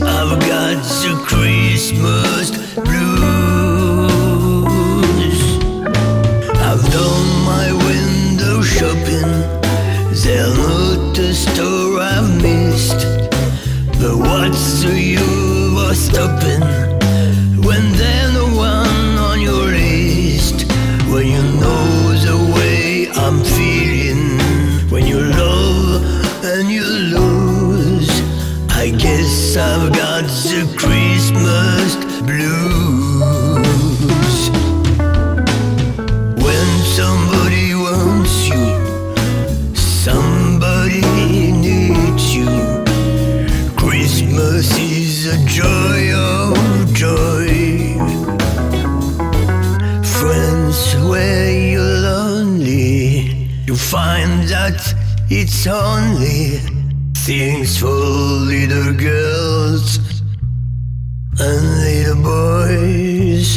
I've got the Christmas blues. I've done my window shopping, there's not a store I've missed. But what's the use of stopping when there's no one on your list? When you know the way I'm feeling, when you love and you lose, I guess I've got the Christmas blues. When somebody wants you, somebody needs you, Christmas is a joy of joy. Friends, where you're lonely, you find that it's only things for little girls and little boys.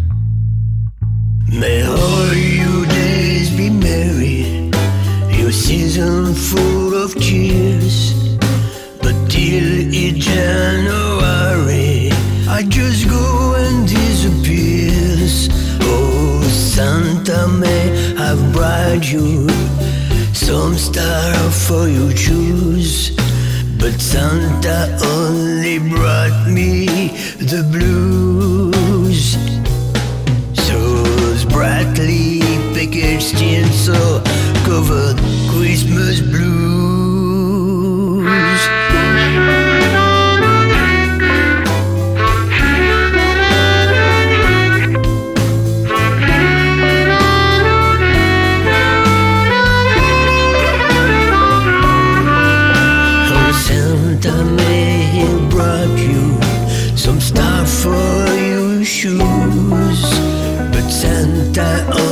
May all your days be merry, your season full of cheers. But till it's January, I just go and disappears. Oh, Santa may have brought you some star for you choose, but Santa only brought me the blues. So those brightly packaged tinsel covered Christmas blues. Santa may have brought you some stuff for your shoes, but Santa